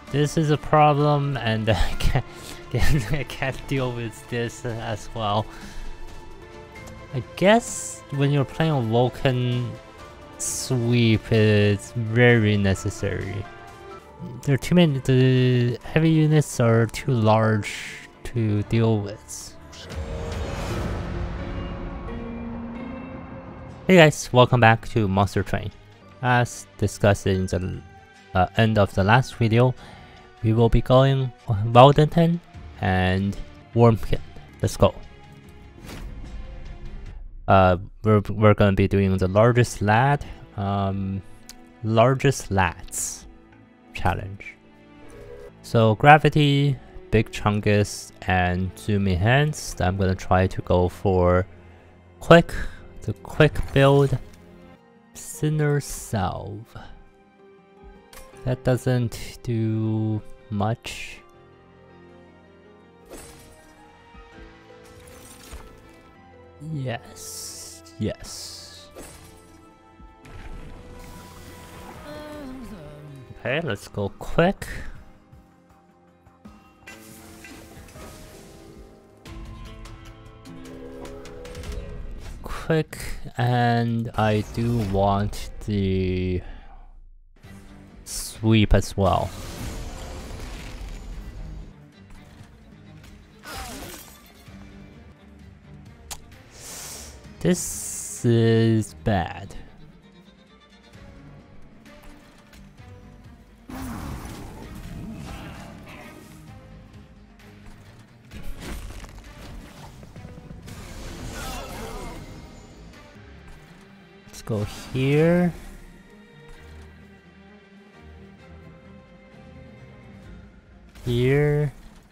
This is a problem, and I can't deal with this as well. I guess when you're playing a Vulcan, sweep is very necessary. There are too many. The heavy units are too large to deal with. Hey guys, welcome back to Monster Train. As discussed in the end of the last video, we will be going Waldenton and Wormkin. Let's go. We're gonna be doing the largest lads challenge. So gravity, big chungus, and zoom enhanced. I'm gonna try to go for the quick build. Sinner Salve. That doesn't do much. Yes. Okay, let's go quick. And I do want the sweep as well. This is bad. Let's go here. Here.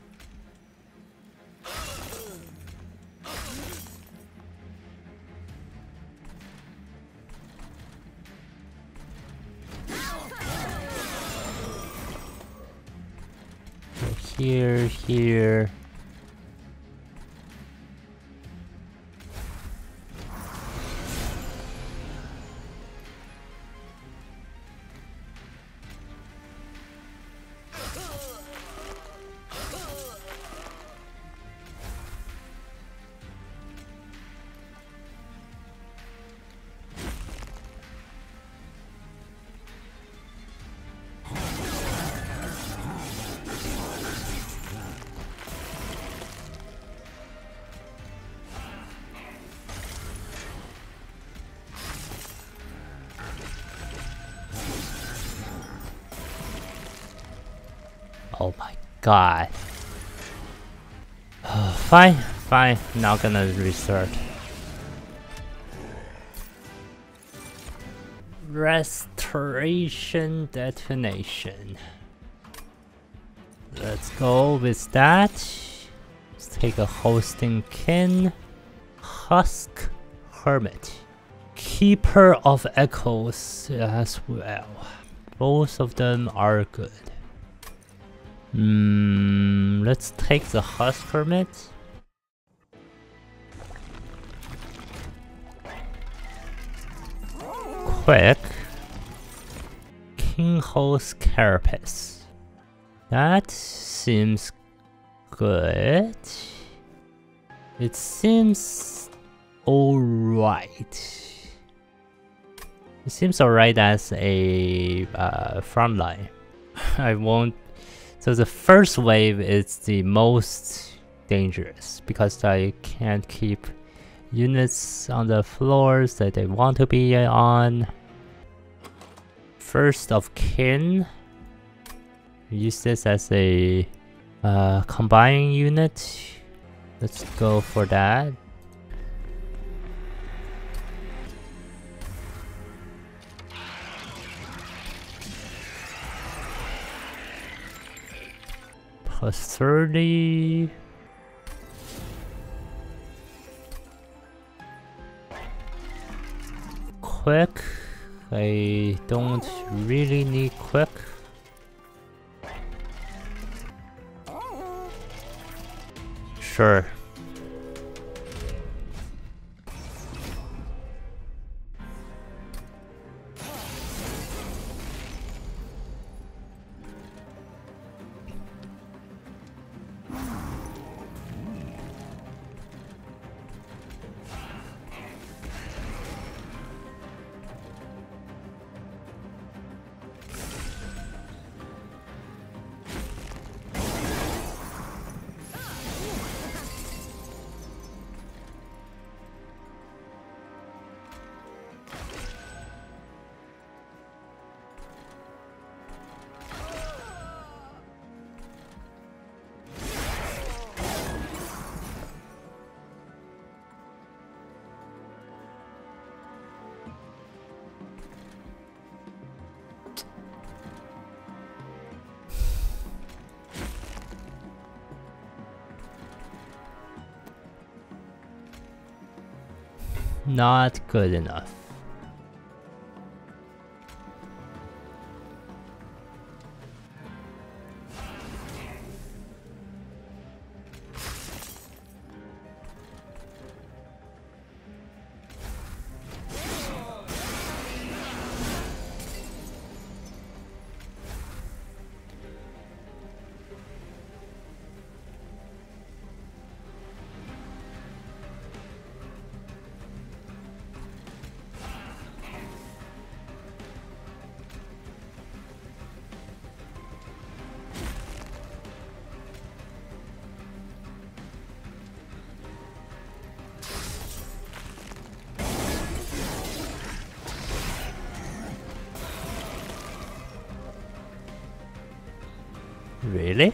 Here. Oh my god. Fine. Not gonna restart. Restoration detonation. Let's go with that. Let's take a hosting kin. Husk Hermit. Keeper of Echoes as well. Both of them are good. Let's take the Husk Hermit. Quick. Kinghost Carapace. That seems good. It seems alright. It seems alright as a frontline. I won't. So the first wave is the most dangerous because I can't keep units on the floors that they want to be on. First of kin. Use this as a combining unit. Let's go for that. Plus 30. Quick. I don't really need quick. Sure. not good enough. Really?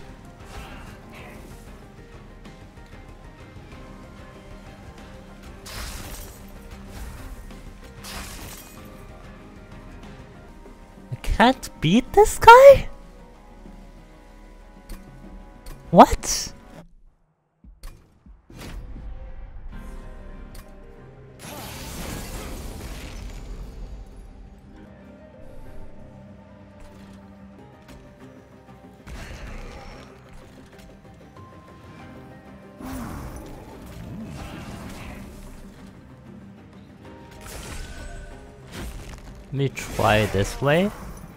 I can't beat this guy? What? Let me try it this way.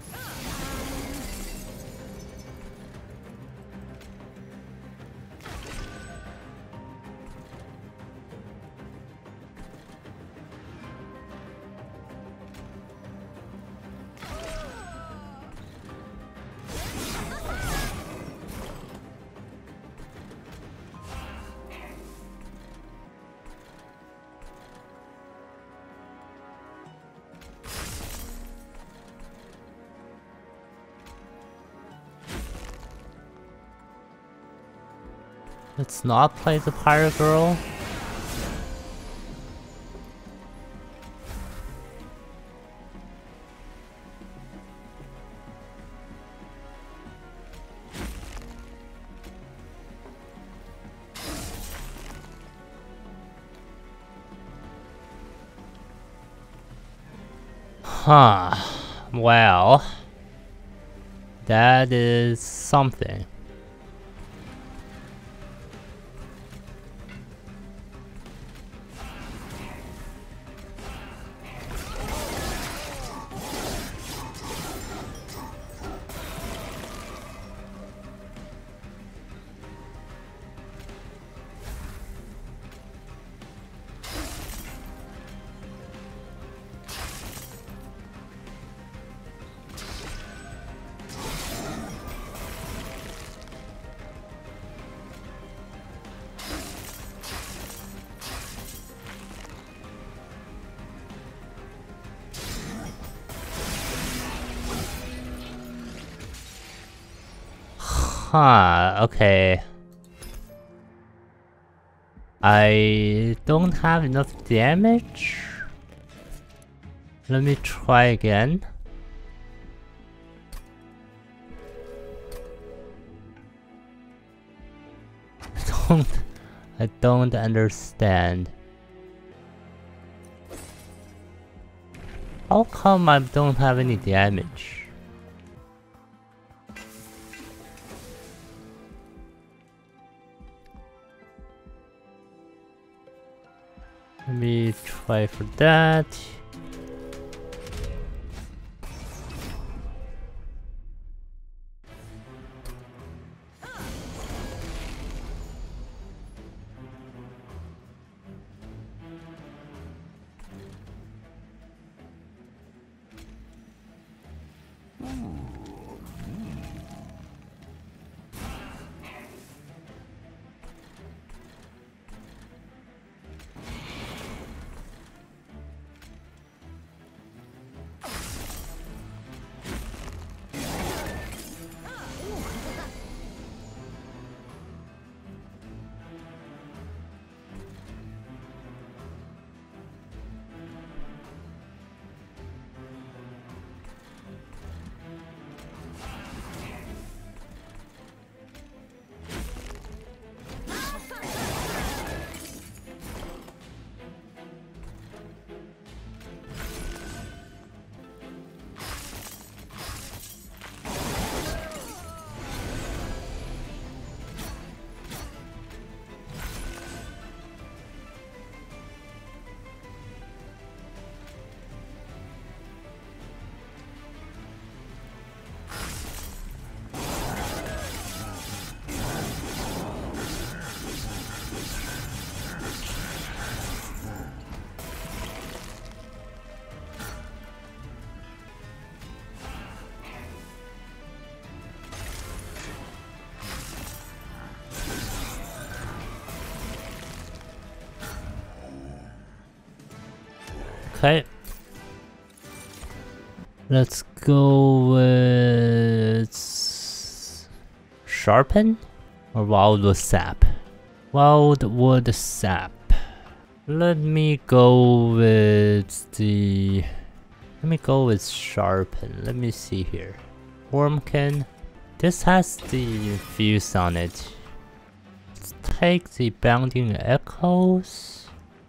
Let's not play the pirate girl. Huh. Well, that is something. Huh, okay. I don't have enough damage. Let me try again. I don't understand. How come I don't have any damage? Let me try for that. Okay. Let's go with Sharpen or Wildwood Sap. Wildwood Sap. Let me go with the... Let me go with Sharpen. Let me see here. Wormkin. This has the infuse on it. Let's take the Bounding Echoes.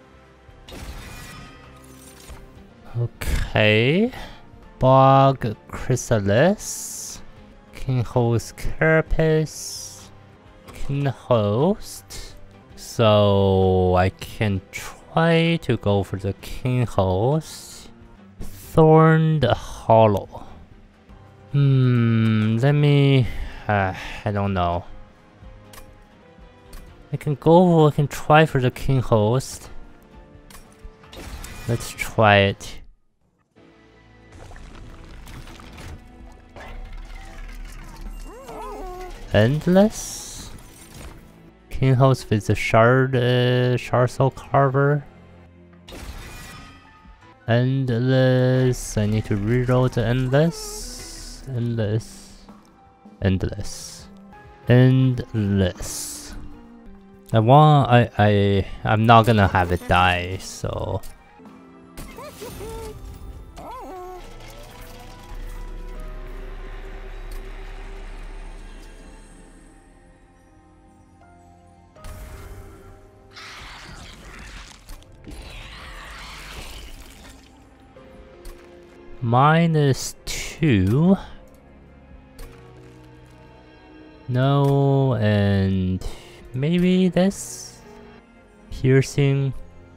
Okay. Bog Chrysalis. Kinghost Carapace. Kinghost. So I can try to go for the Kinghost. Thorned Hollow. Let me... I don't know. I can try for the Kinghost. Let's try it. Endless? Kinghost with the Shard Soul Carver. Endless. I need to reroll the Endless. Endless. I'm not gonna have it die, so... -2. No, and maybe this piercing.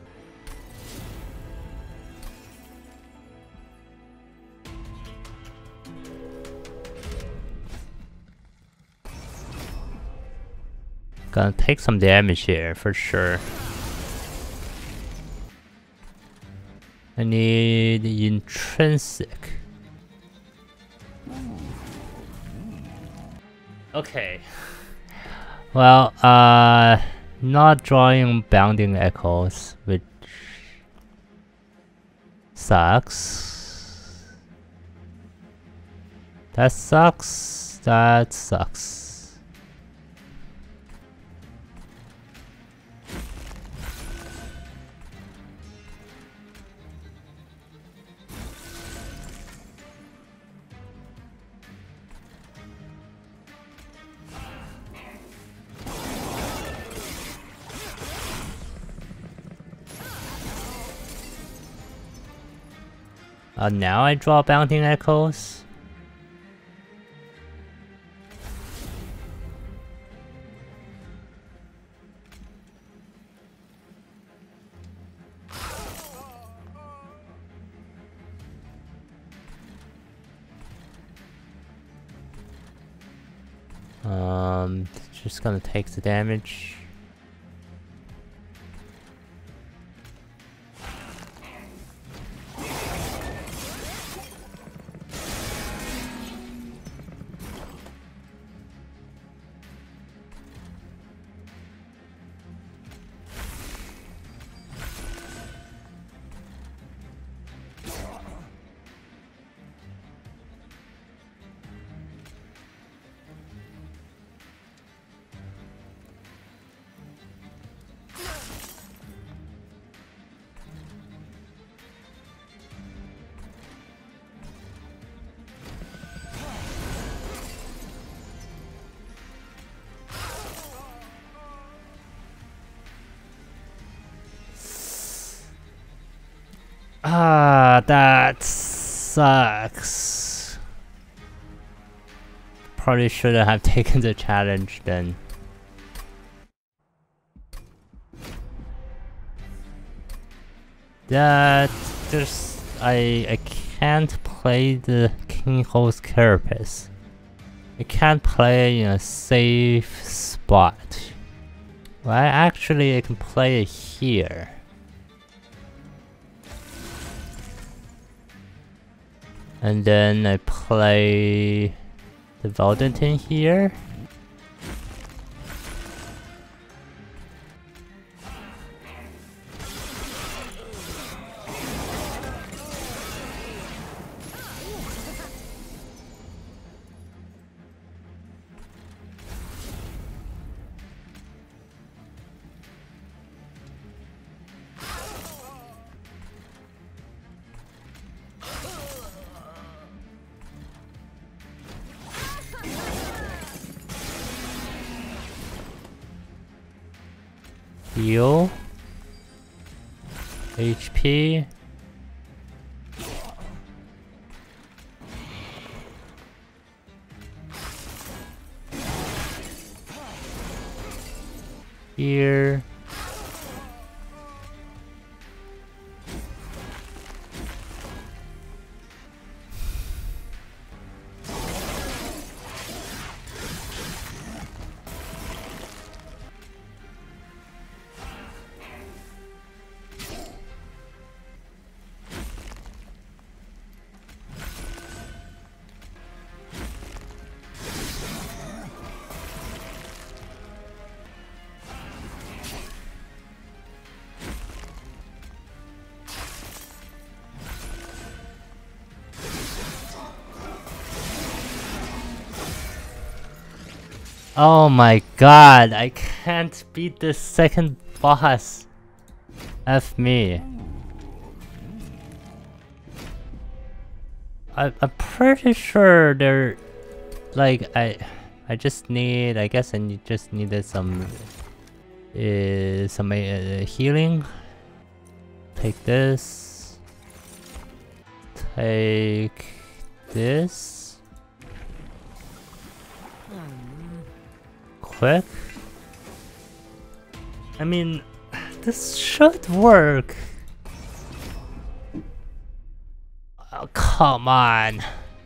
Gonna take some damage here for sure. I need intrinsic. Okay. Well, not drawing Bounding Echoes, which sucks. That sucks. That sucks. Now I draw Bounding Echoes. Just gonna take the damage. That sucks. Probably shouldn't have taken the challenge then. That just I can't play the Kinghost Carapace. I can't play in a safe spot. Well, I can play it here. And then I play the Valdenton here. Heal. HP. Here. Oh my god, I can't beat this second boss. F me. I'm pretty sure they're like I just need, I guess I just needed some healing. Take this. Take this. Quick. I mean, this should work. Oh, come on.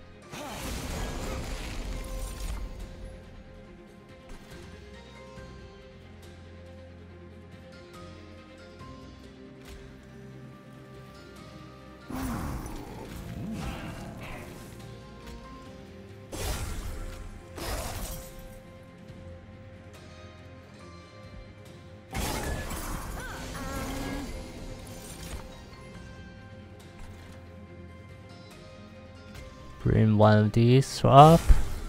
Bring one of these up.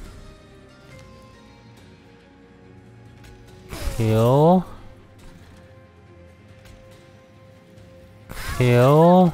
Kill. Kill.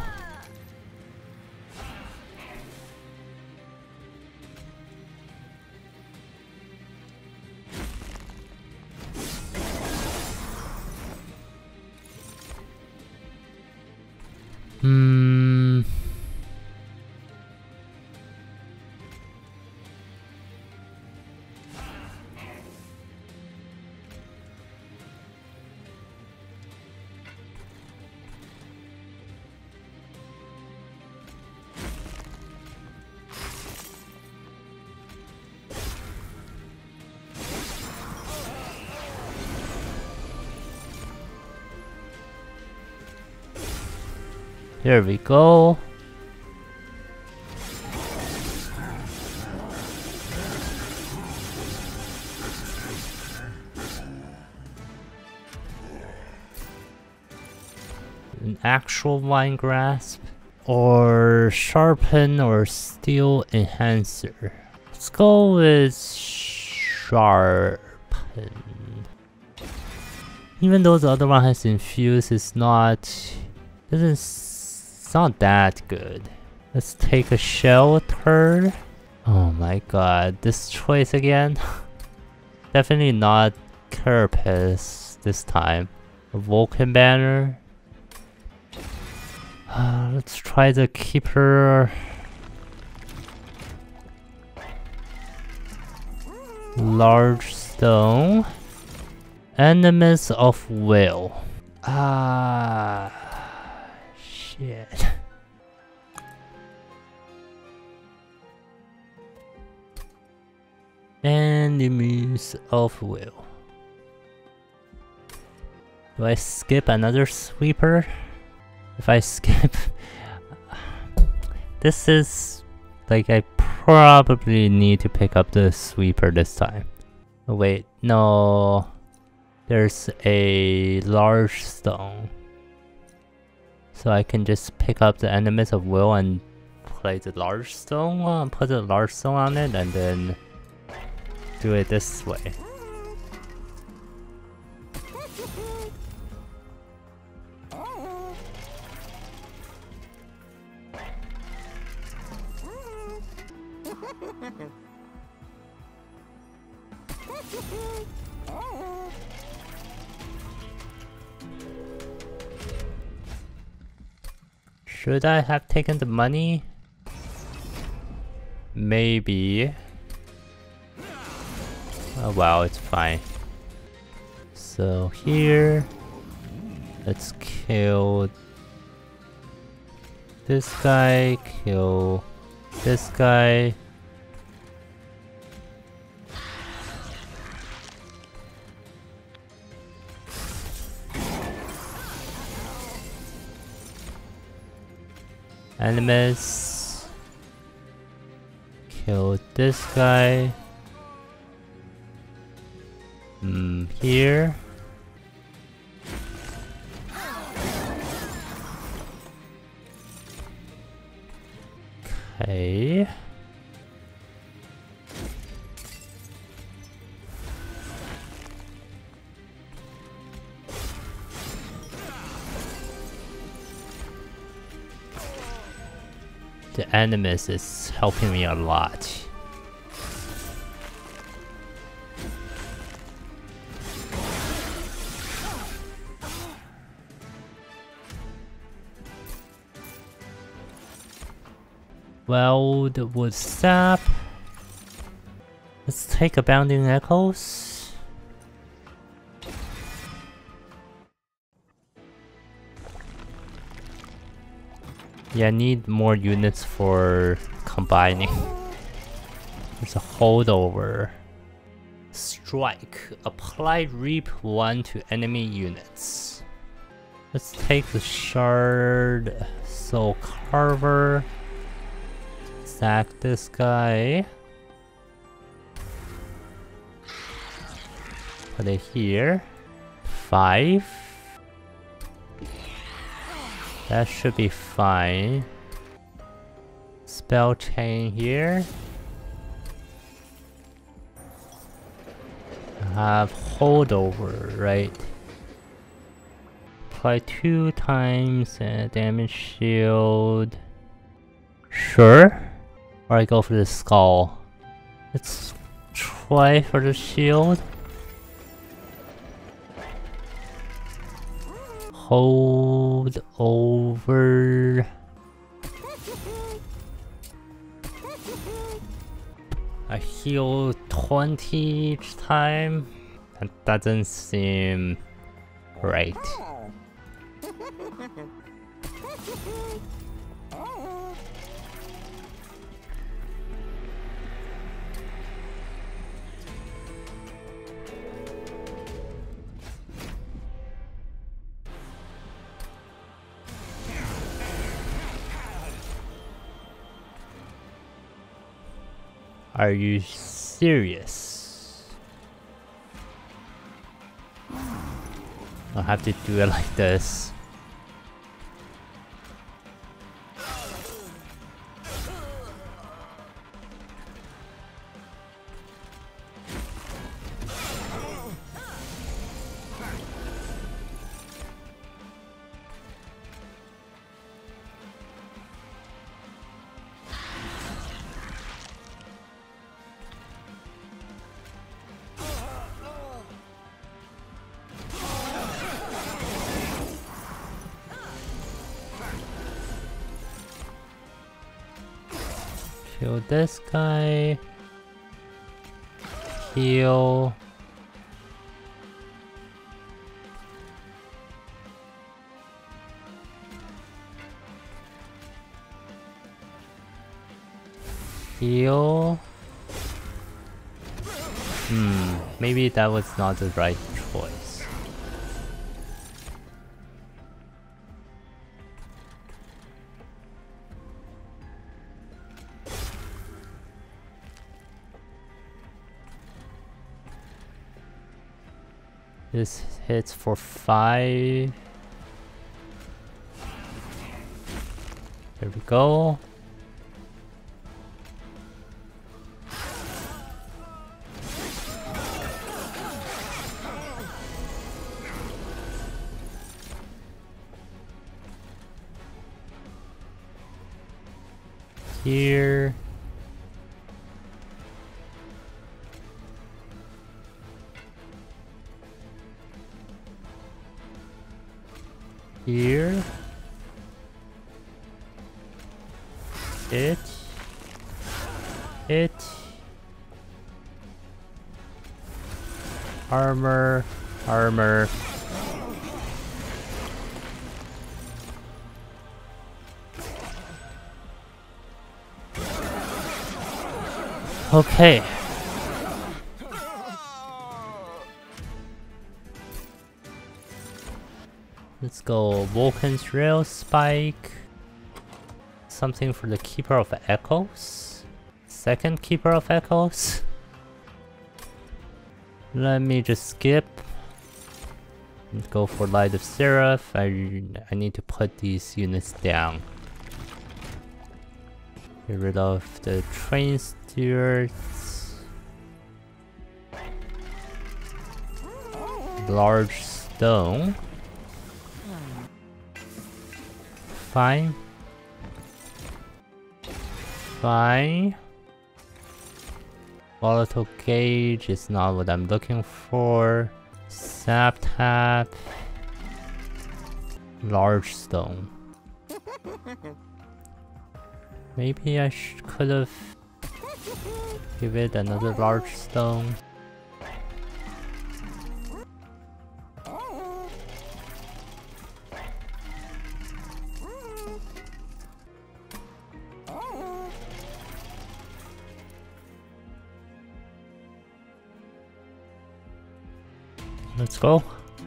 Here we go. An actual vine grasp or sharpen or steel enhancer. Let's go with sharpen. Even though the other one has infuse, it's not that good. Let's take a shelter. Oh my god, this choice again. Definitely not Carapace this time. A Vulcan banner. Let's try the Keeper. Large stone. Enemies of will. Shit. Enemies of will. Do I skip another sweeper? If I skip... This is... like, I probably need to pick up the sweeper this time. Oh wait, no... There's a large stone. So I can just pick up the enemies of will and play the large stone, put the large stone on it, and then do it this way. Should I have taken the money? Maybe. Oh well, it's fine. So here, let's kill this guy, kill this guy. Enemies. Kill this guy. Here. Okay. The enemies is helping me a lot. Well, the wood sap. Let's take Abounding Echoes. Yeah, I need more units for combining. There's a holdover. Strike. Apply Reap 1 to enemy units. Let's take the Shard Soul Carver. Sack this guy. Put it here. 5. That should be fine. Spell chain here. I have holdover, right? Apply 2 times and damage shield. Sure. Or I go for the skull. Let's try for the shield. Hold over. I heal 20 each time. That doesn't seem right. Are you serious? I'll have to do it like this. Kill this guy. Heal. Heal. Maybe that was not the right choice. This hits for 5. There we go. Here. Here. Hit. Hit. Armor. Armor. Okay. Let's go Vulcan's Rail Spike. Something for the Keeper of Echoes. Second Keeper of Echoes. Let me just skip. Go for Light of Seraph. I need to put these units down. Get rid of the train stewards. Large stone. Fine. Fine. Volatile gauge is not what I'm looking for. Sap tap. Large stone. Maybe I could have give it another large stone. Let's go.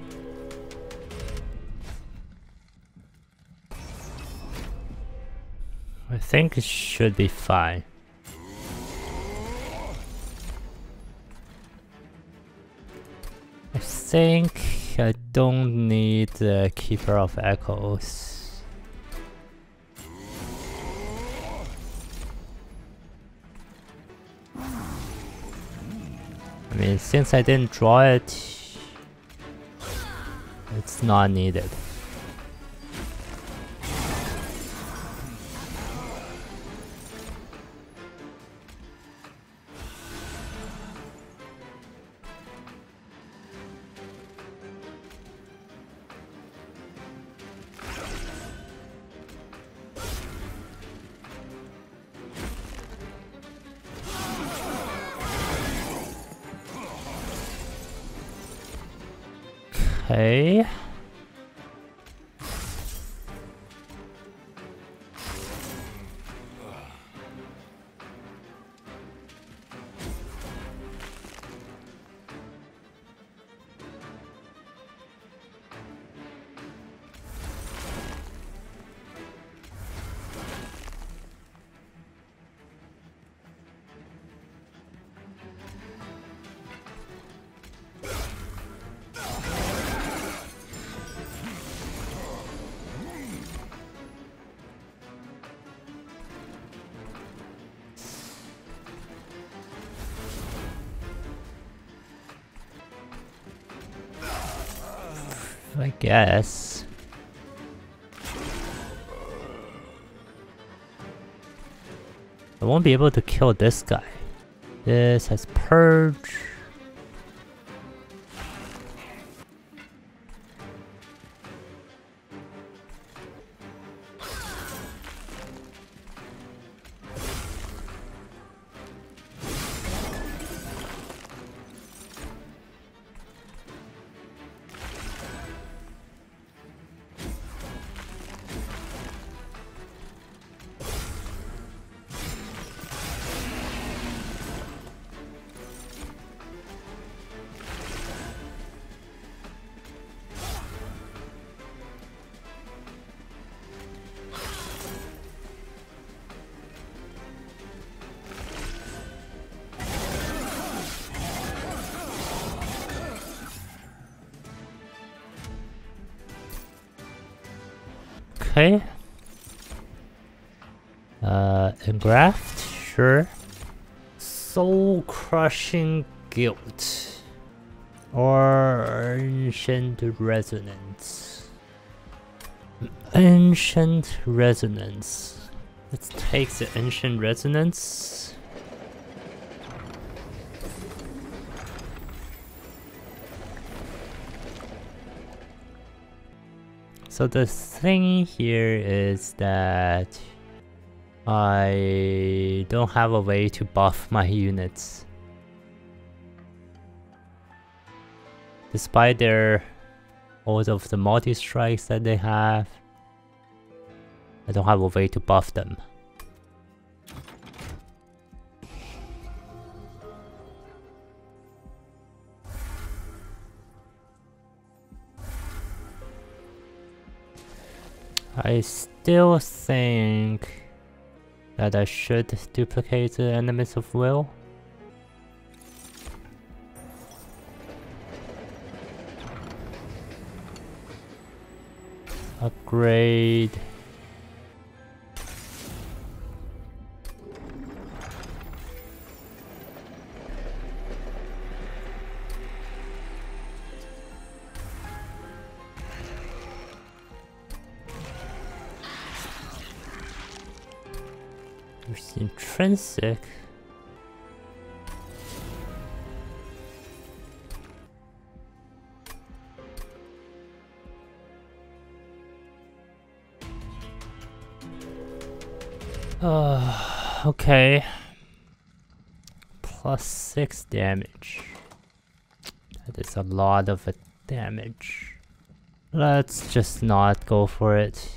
I think it should be fine. I think I don't need the Keeper of Echoes. I mean, since I didn't draw it, it's not needed. Okay. I guess. I won't be able to kill this guy. This has Purge. Okay. Engraft, sure. Soul Crushing Guilt. Or Ancient Resonance. Ancient Resonance. Let's take the Ancient Resonance. So the thing here is that I don't have a way to buff my units. Despite all of the multi-strikes that they have, I don't have a way to buff them. I still think that I should duplicate the enemies of will. Upgrade. There's intrinsic. Okay. +6 damage. That is a lot of damage. Let's just not go for it.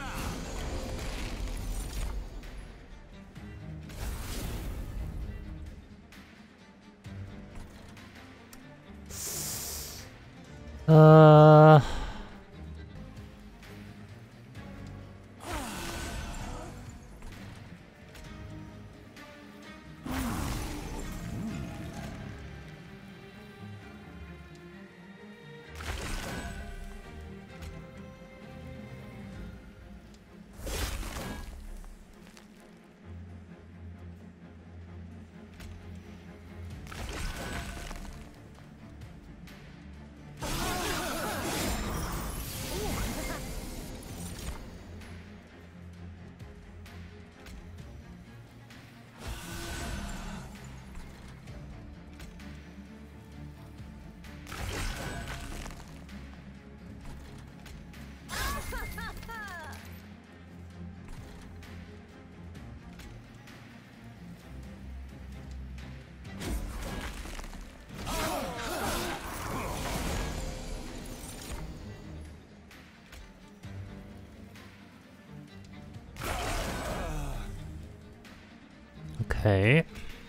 Okay.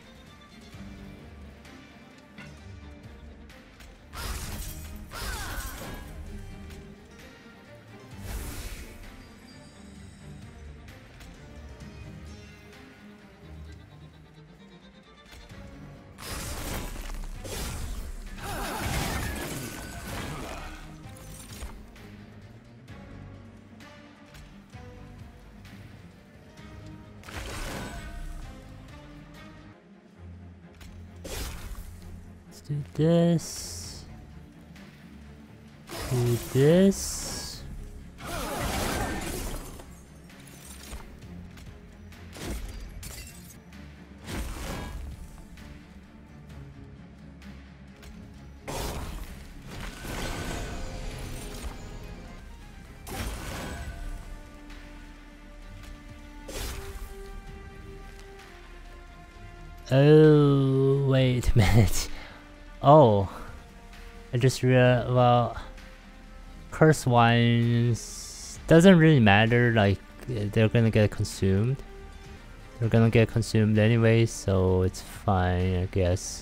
Do this. Do this. Oh, wait a minute. Oh, I just realized, well, curse ones doesn't really matter, like, they're gonna get consumed. They're gonna get consumed anyway, so it's fine, I guess.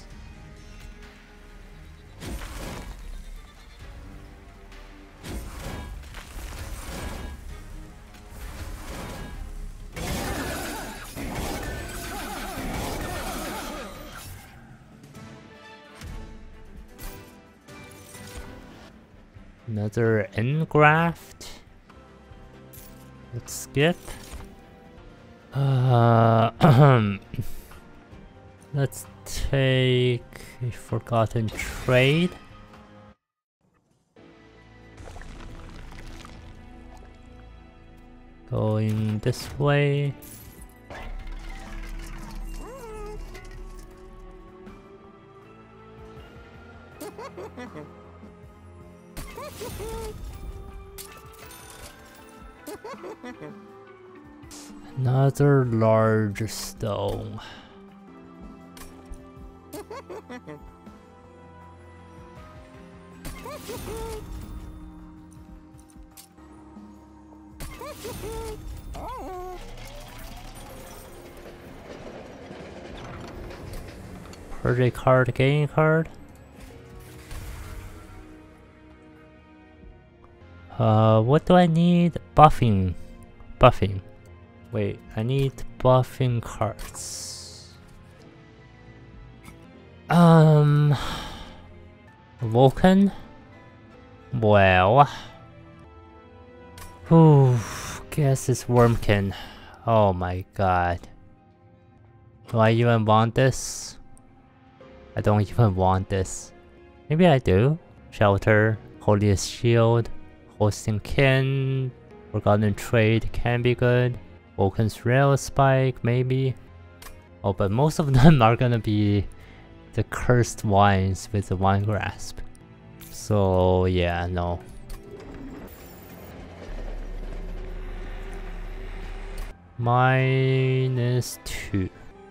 Another engraft. Let's skip. Let's take a forgotten trade. Going this way. Another large stone. Project card, game card. What do I need? Buffing. Wait, I need buffing cards. Vulcan? Well... Whew, guess it's Wormkin. Oh my god. Do I even want this? I don't even want this. Maybe I do. Shelter, Holiest Shield, Hosting Kin, Forgotten Trade can be good. Vulcan's Rail Spike, maybe. Oh, but most of them are gonna be the cursed wines with the wine grasp. So yeah, no. -2.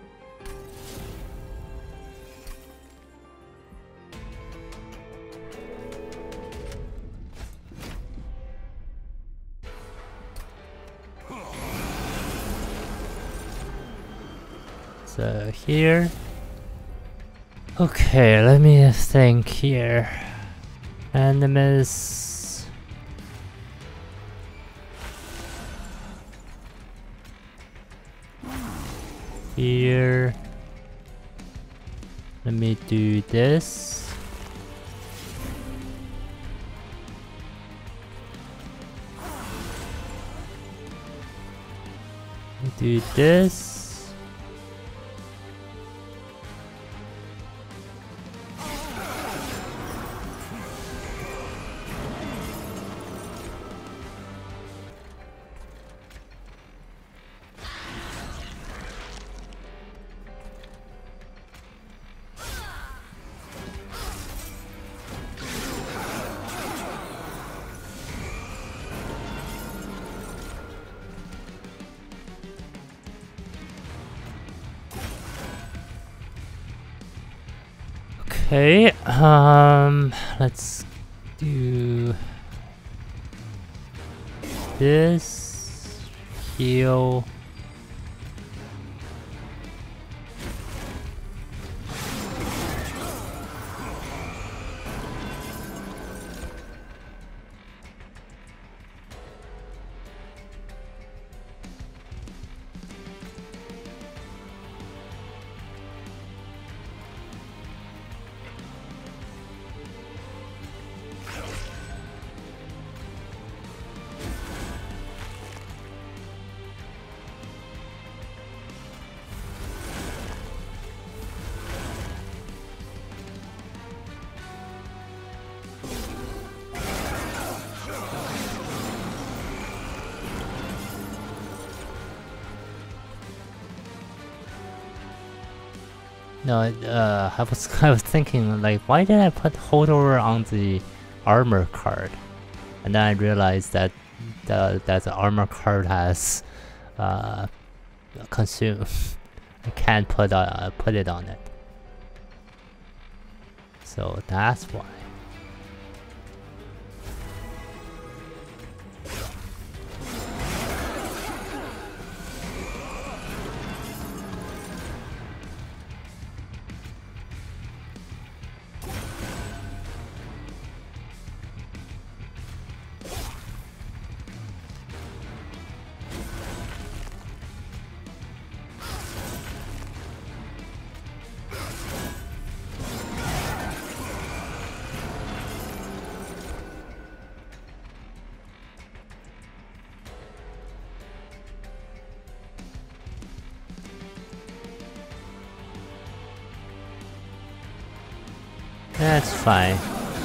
So here. Okay, let me think here. Animus. Here. Let me do this. Do this. Okay, let's do this, heal. No, I was thinking like, why did I put holdover on the armor card? And then I realized that the armor card has consume. I can't put it on it. So that's why. That's fine.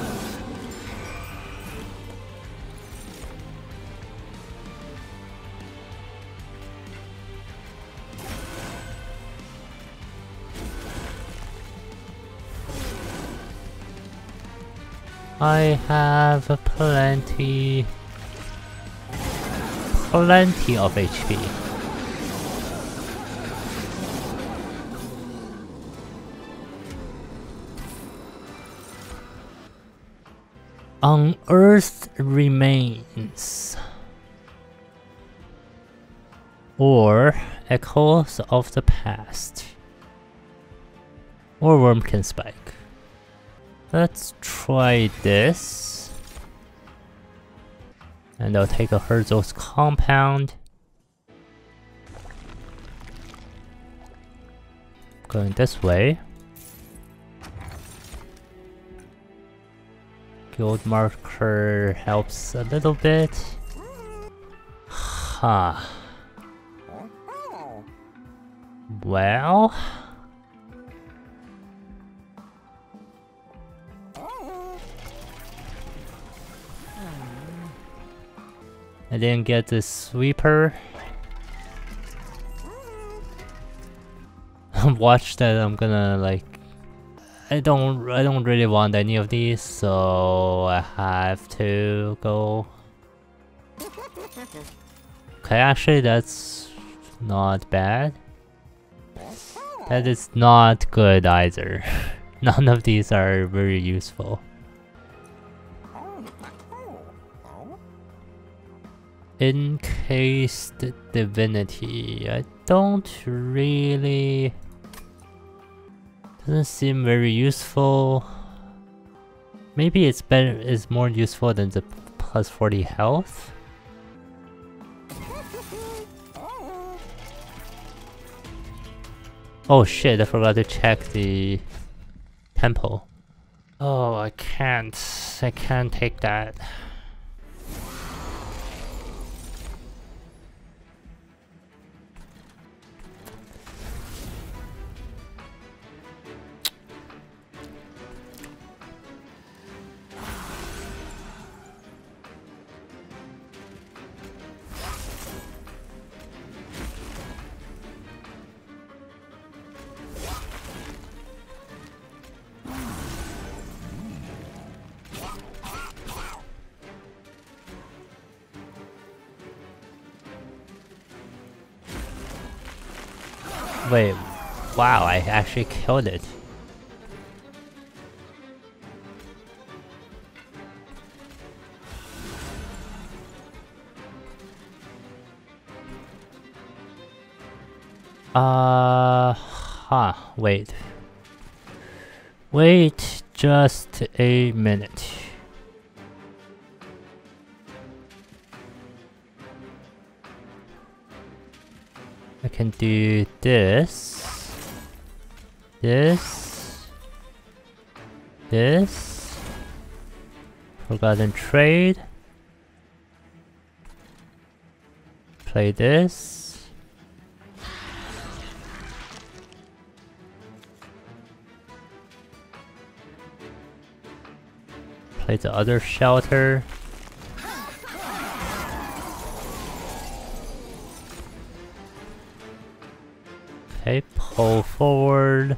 I have plenty of HP. Unearthed remains. Or echoes of the past. Or wormkin spike. Let's try this. And I'll take a Herzog's compound. Going this way. Guild marker helps a little bit. Huh. Well... I didn't get the sweeper. Watch that, I'm gonna like... I don't really want any of these, so I have to go... Okay, actually that's not bad. That is not good either. None of these are very useful. Encased Divinity. I don't really... Doesn't seem very useful. Maybe it's better, it's more useful than the plus 40 health. Oh shit, I forgot to check the temple. Oh, I can't take that. Wait, wow, I actually killed it. Wait. Wait just a minute. I can do this, this, Forgotten Trade, play this, play the other shelter. Okay, pull forward.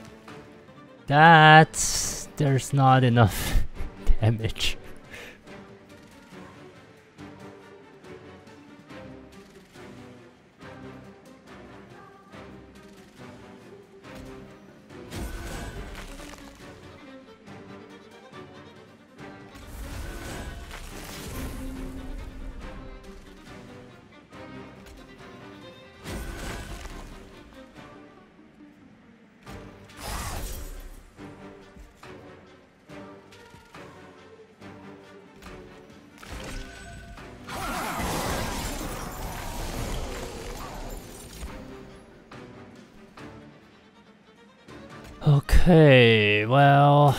There's not enough damage. Okay, well,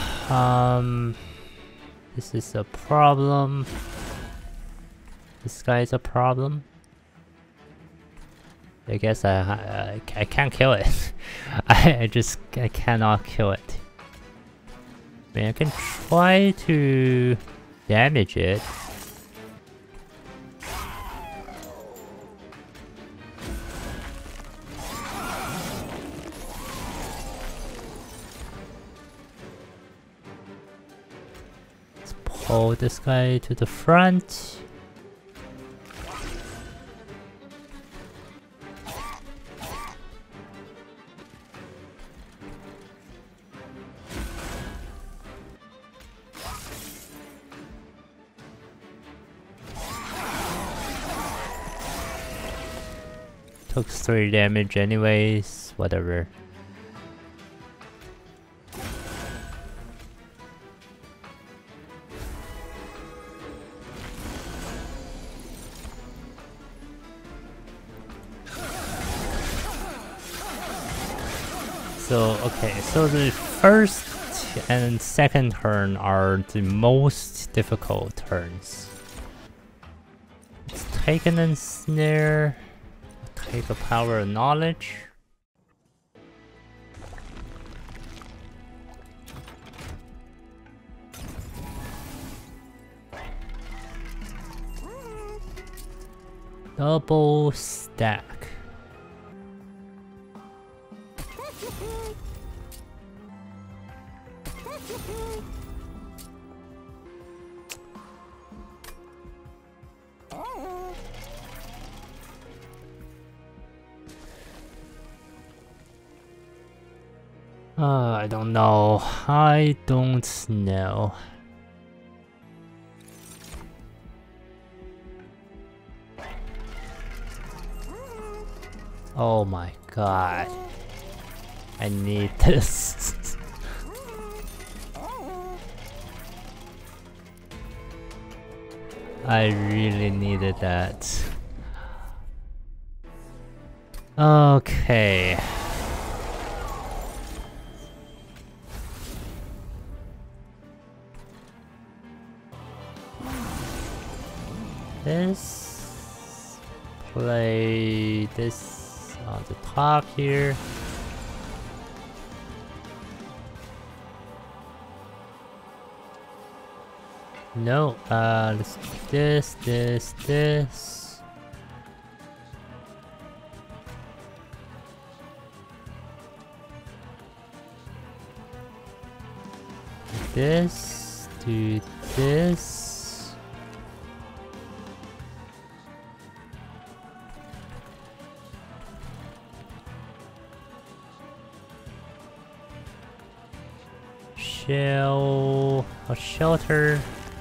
this is a problem. This guy's a problem. I guess I can't kill it. I cannot kill it. I mean, I can try to damage it. Pull this guy to the front. Took 3 damage anyways, whatever. So, okay, so the first and second turn are the most difficult turns. Let's take an ensnare, take a power of knowledge. Double stack. I don't know. I don't know. Oh my god. I need this. I really needed that. Okay. This, play this on the top here. No, let's do this, this. This, do this. Shell, a shelter.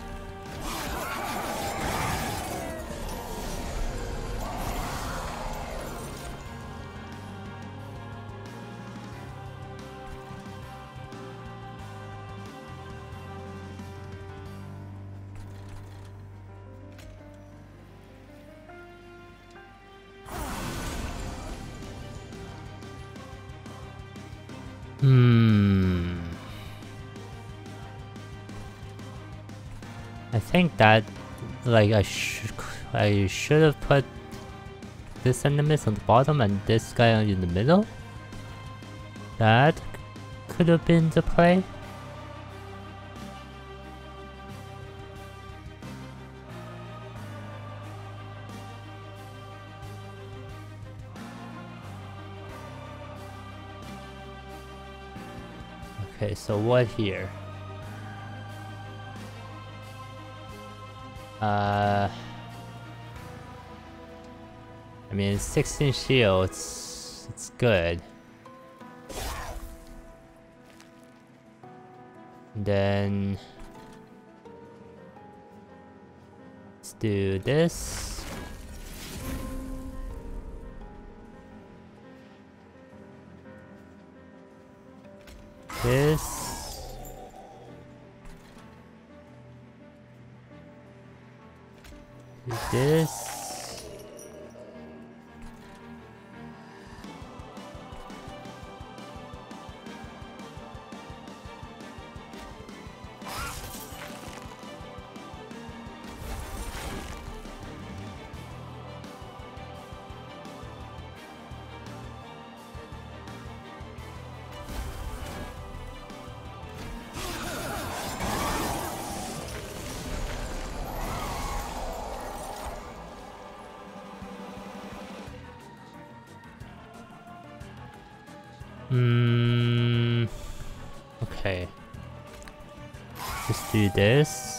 I think that, like, I should have put this enemies on the bottom and this guy in the middle. That could have been the play. Okay, so what here? I mean, 16 shields, it's good. And then let's do this. This. Do this. Okay. Just do this.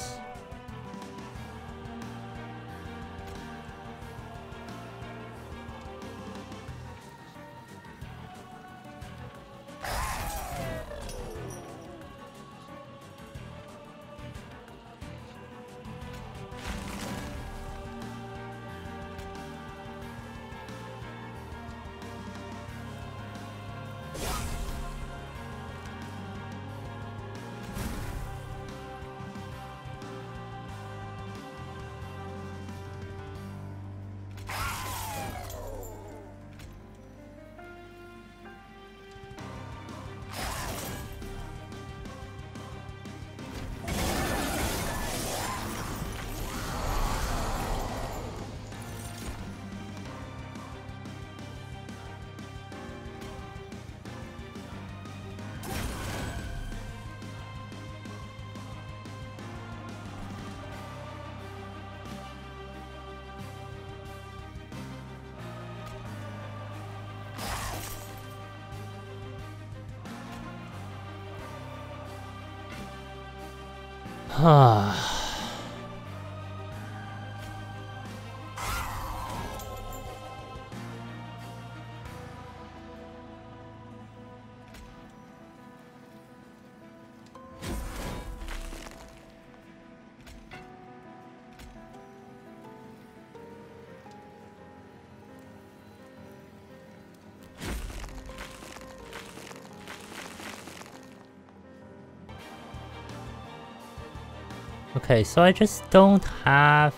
Okay, so I just don't have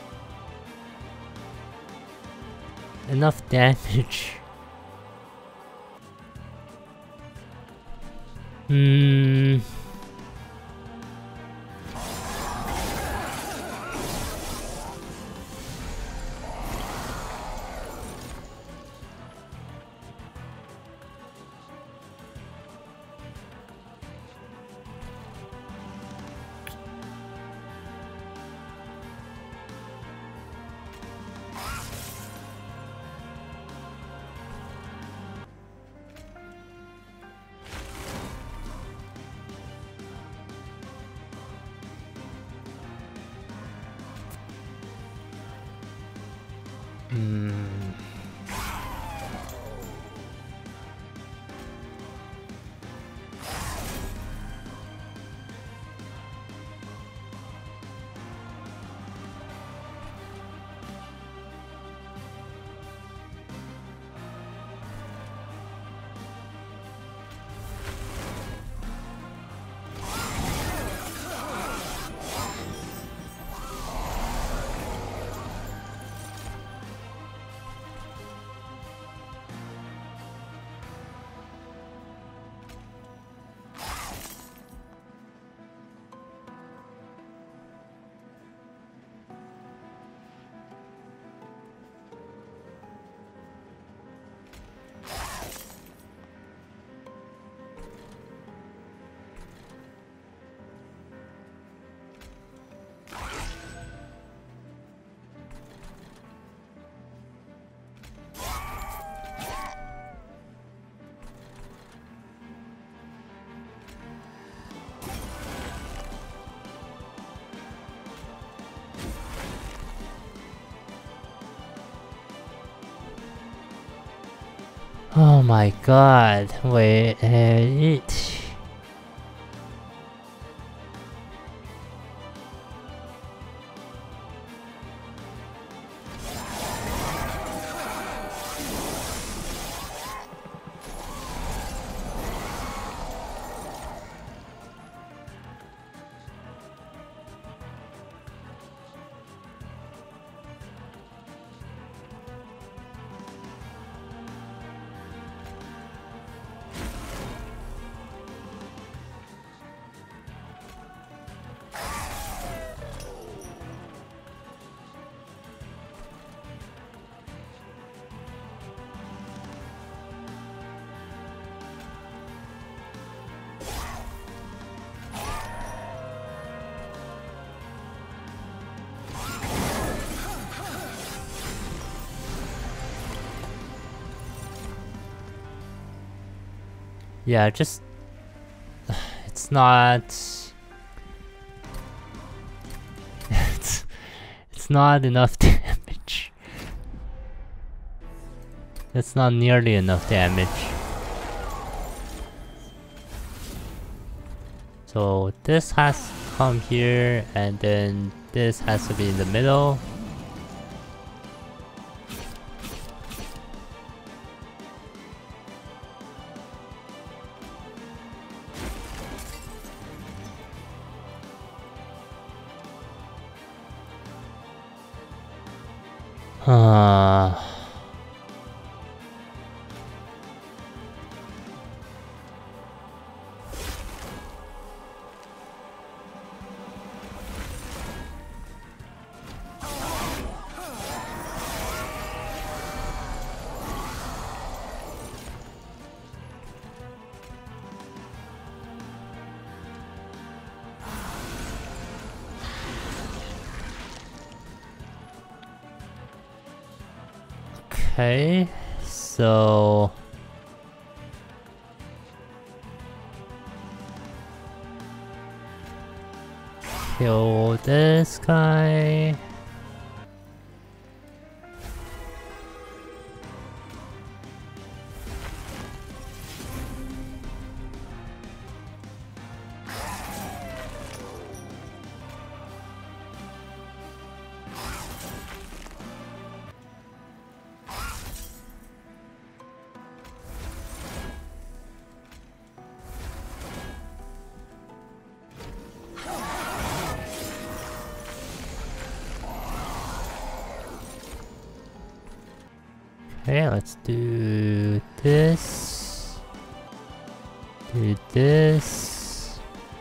enough damage. Oh my god, wait, yeah, just... It's not... it's not enough damage. It's not nearly enough damage. So this has to come here, and then this has to be in the middle. Okay, so... kill this guy. Okay, let's do this. Do this.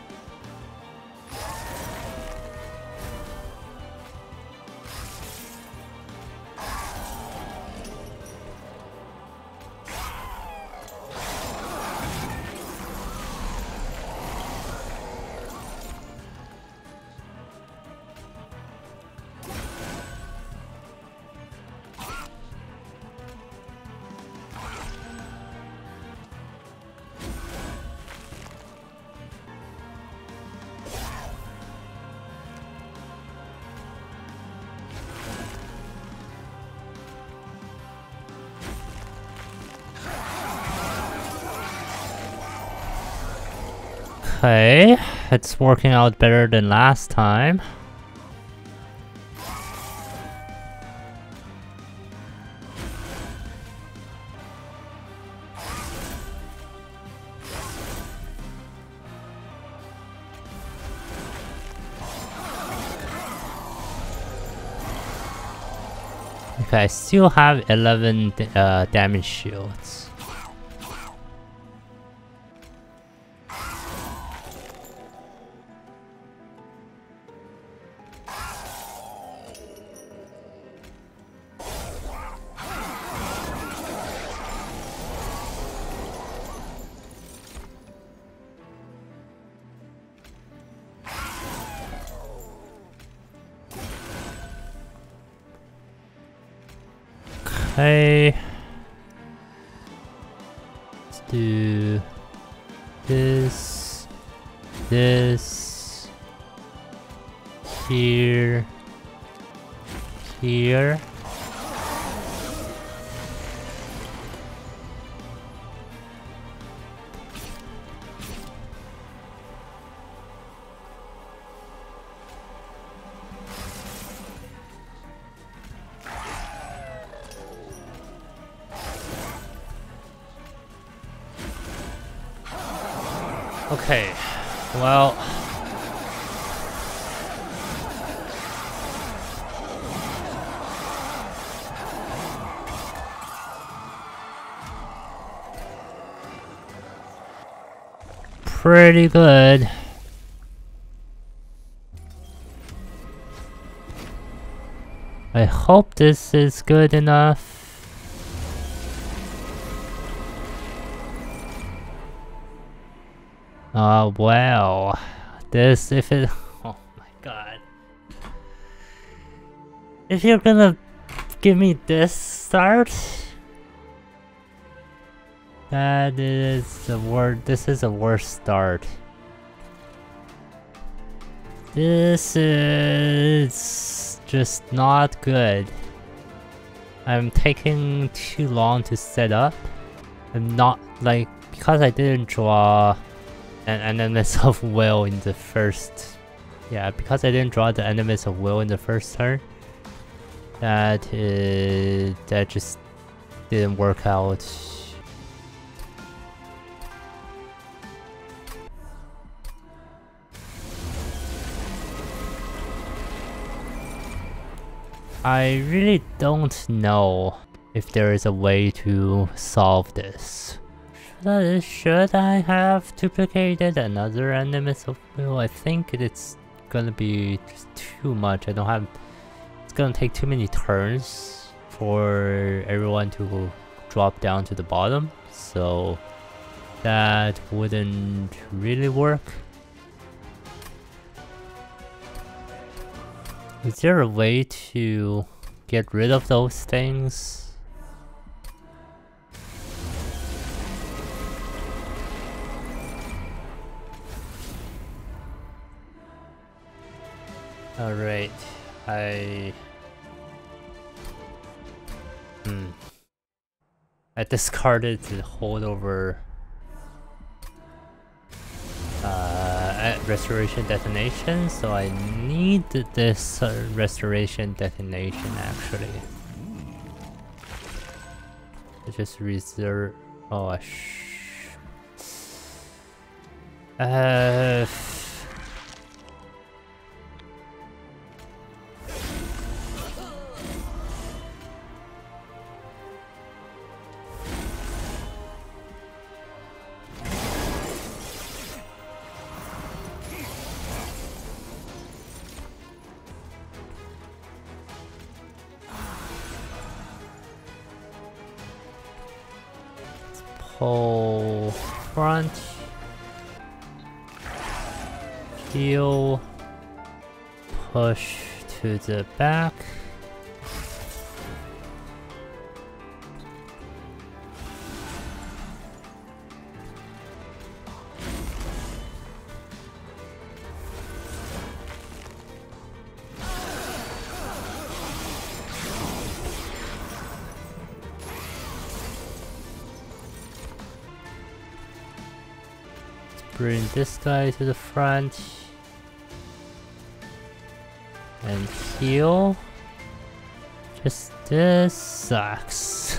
Okay, it's working out better than last time. Okay, I still have 11 damage shields. Okay, let's do this, this, here, here. Okay, well, pretty good. I hope this is good enough. Well, this, if it, oh my god. If you're gonna give me this start, that is the this is a worse start. This is just not good. I'm taking too long to set up. I'm not, like, because I didn't draw an Enemies of Will in the first... Yeah, because I didn't draw the Enemies of Will in the first turn, that just didn't work out. I really don't know if there is a way to solve this. Should I have duplicated another Enemies of Will? I think it's gonna be just too much. I don't have... It's gonna take too many turns for everyone to drop down to the bottom, so that wouldn't really work. Is there a way to get rid of those things? Alright, I discarded the holdover restoration detonation, so I need this restoration detonation actually. I just reserve. Oh, pull front, heal, push to the back. Bring this guy to the front and heal. Just this sucks.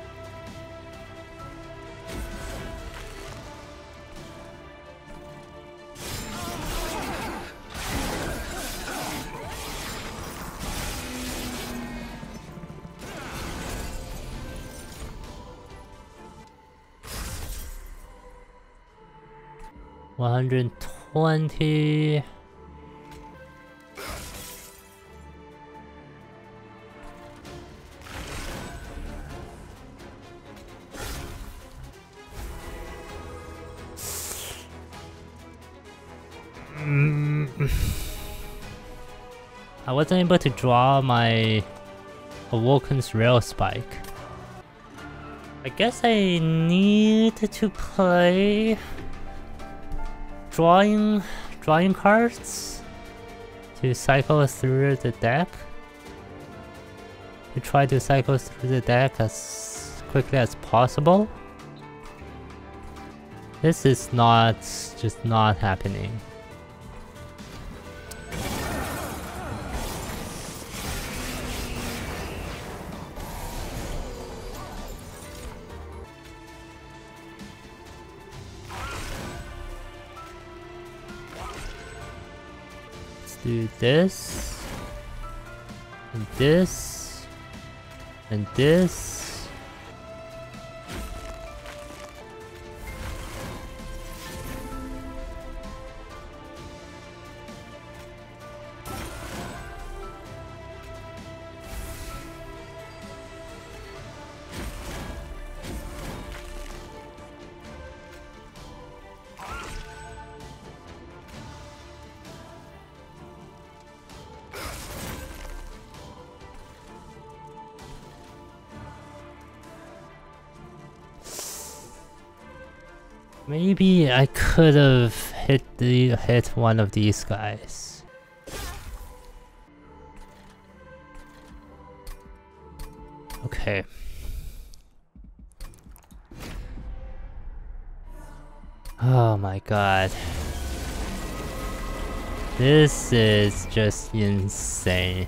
$120. I wasn't able to draw my Awoken's Rail Spike. I guess I need to play drawing cards to cycle through the deck. To try to cycle through the deck as quickly as possible. This is just not happening. Do this, and this, and this. Maybe I could have hit one of these guys. Okay. Oh my god. This is just insane.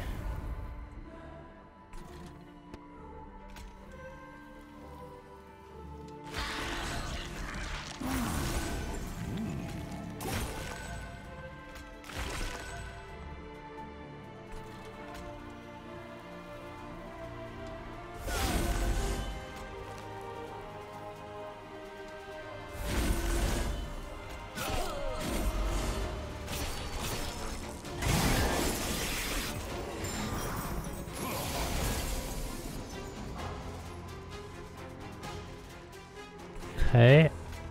Okay.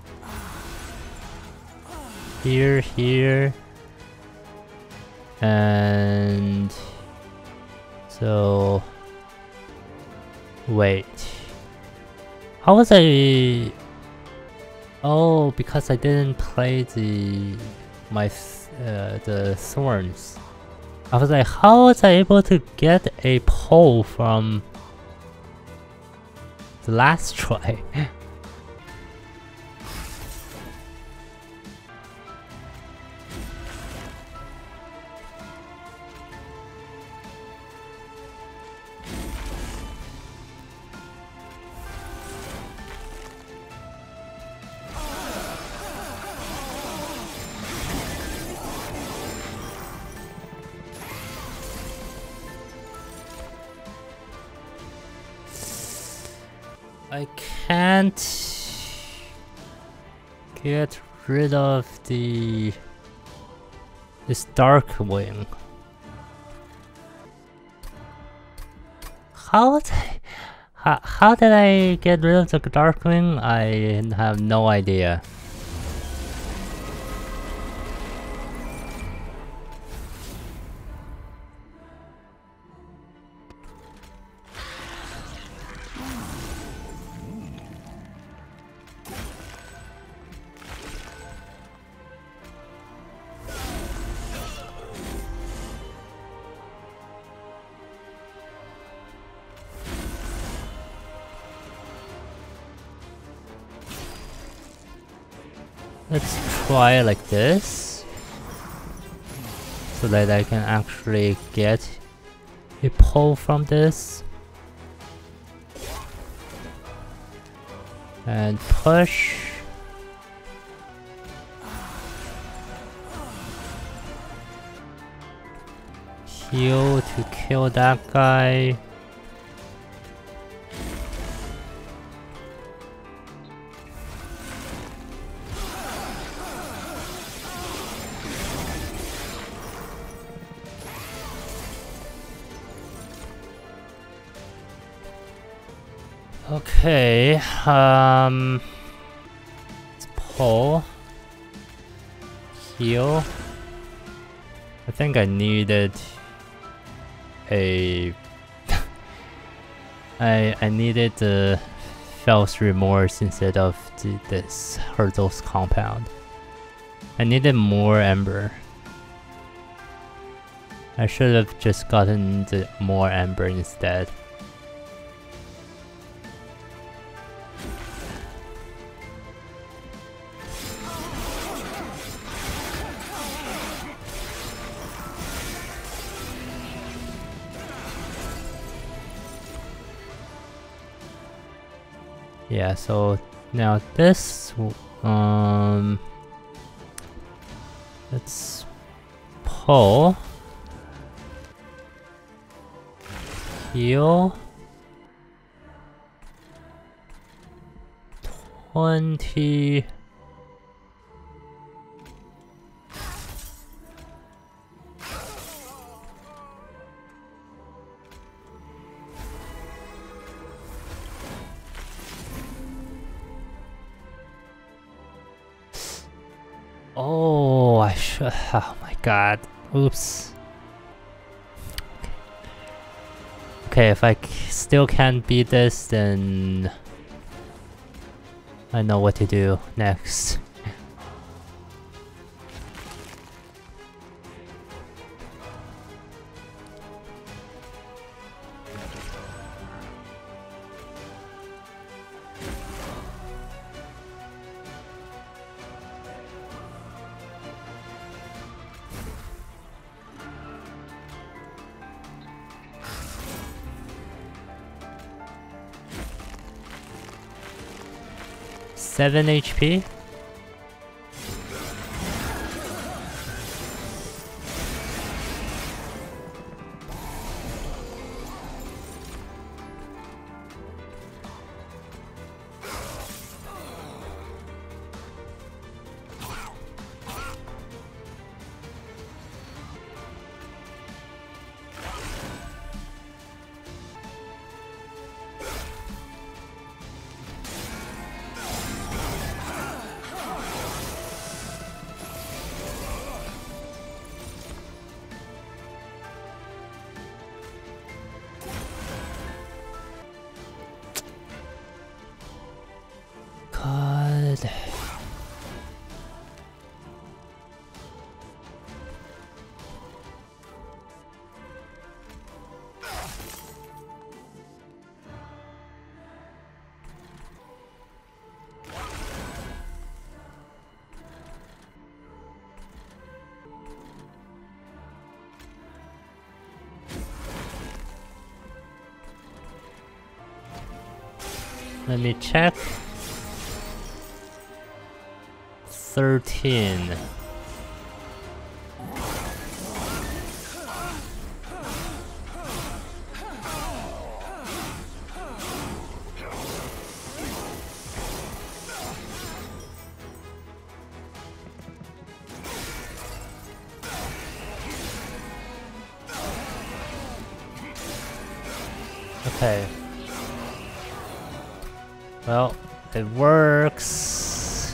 Here. And so wait. How was I? Oh, because I didn't play the thorns. I was like, how was I able to get a pole from the last try? I can't get rid of this dark wing. How did I get rid of the dark wing? I have no idea. Let's try like this, so that I can actually get a pull from this. And push. Heal to kill that guy. Okay, let's pull, heal. I think I needed a I needed the Fell's Remorse instead of this Hurdle's Compound. I needed more Ember. I should have just gotten the more Ember instead. Yeah, so now this, let's pull, heal, 20, oh, I should. Oh my god. Oops. Okay, if I still can't beat this, then I know what to do next. Seven HP. Let me check. 13. Okay. Well, it works.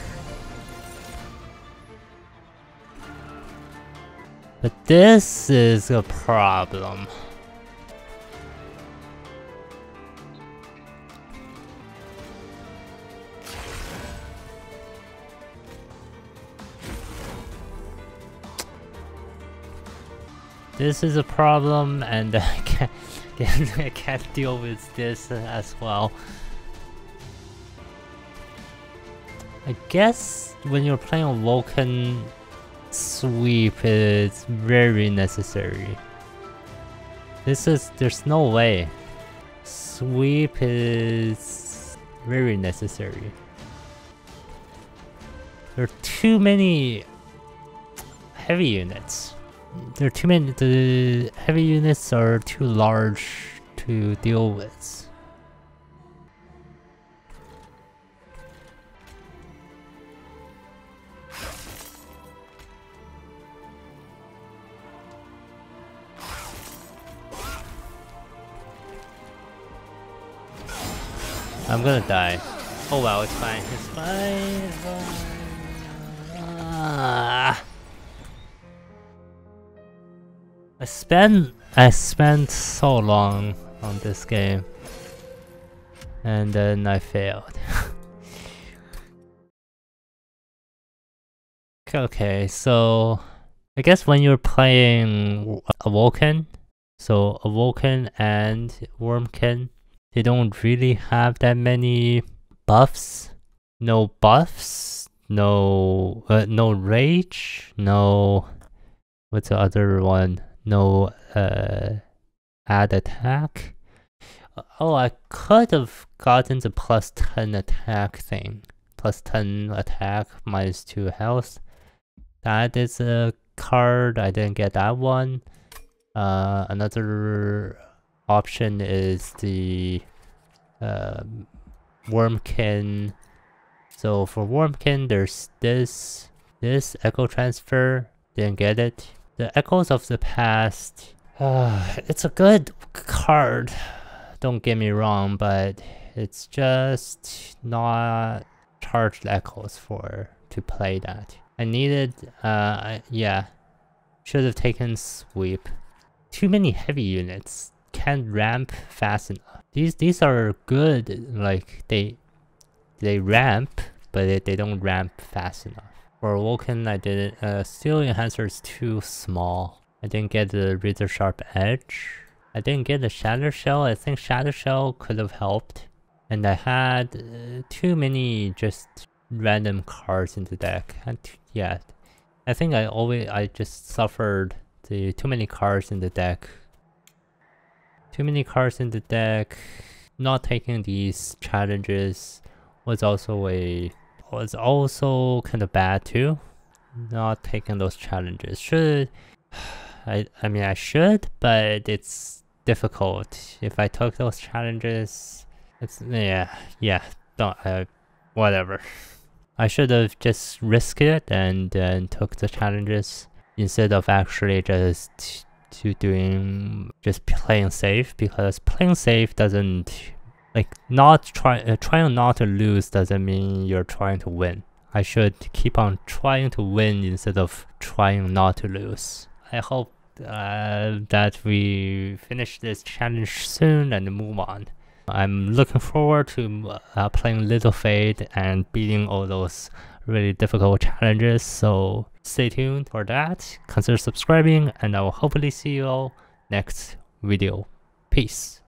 But this is a problem. This is a problem, and I can't deal with this as well. I guess when you're playing a Vulcan, sweep is very necessary. There's no way. Sweep is very necessary. There are too many heavy units. There are too many. The heavy units are too large to deal with. I'm gonna die. Oh well, it's fine. It's fine. I spent so long on this game, and then I failed. Okay, so I guess when you're playing a Vulcan, so a Vulcan and Wormkin, they don't really have that many buffs. No buffs, no rage, no, what's the other one? No add attack. Oh, I could have gotten the plus 10 attack thing. Plus 10 attack, minus 2 health. That is a card, I didn't get that one. Another option is the Wormkin. So for Wormkin, there's this Echo Transfer, didn't get it. The Echoes of the Past, it's a good card, don't get me wrong, but it's just not charged Echoes to play that. I needed, yeah, should have taken Sweep. Too many heavy units, can't ramp fast enough. These are good, like they ramp, but they don't ramp fast enough. For Vulcan, I did it. Steel Enhancer is too small. I didn't get the Razor Sharp Edge. I didn't get the Shatter Shell. I think Shatter Shell could have helped. And I had too many just random cards in the deck. And yeah, I think I just suffered the too many cards in the deck. Too many cards in the deck. Not taking these challenges was also kind of bad too. Not taking those challenges. I mean I should, but it's difficult. If I took those challenges, it's whatever. I should have just risked it and then took the challenges instead of actually just playing safe, because playing safe doesn't, like, trying not to lose doesn't mean you're trying to win. I should keep on trying to win instead of trying not to lose. I hope that we finish this challenge soon and move on. I'm looking forward to playing Little Fate and beating all those really difficult challenges, so stay tuned for that. Consider subscribing, and I will hopefully see you all next video. Peace.